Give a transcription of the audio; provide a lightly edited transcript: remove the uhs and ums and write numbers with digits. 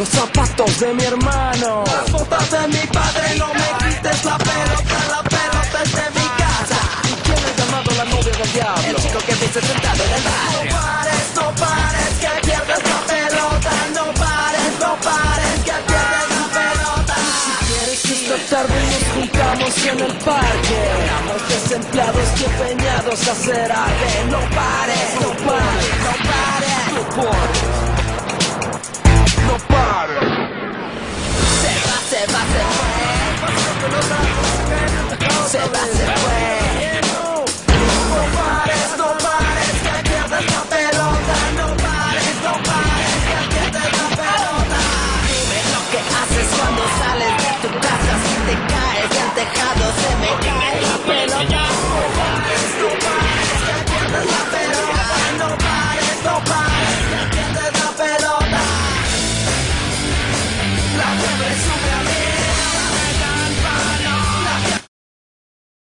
los zapatos de mi hermano. Las botas de mi padre, no me quites la pelota es de mi casa. ¿Y quién ha llamado la novia del diablo? El chico que viste sentado en el bar. No pares, que pierdes la pelota. No pares, que pierdes la pelota. Si quieres esta tarde nos juntamos en el parque. Estamos desempleados y empeñados a hacer arte. No pares, no pares, no pares.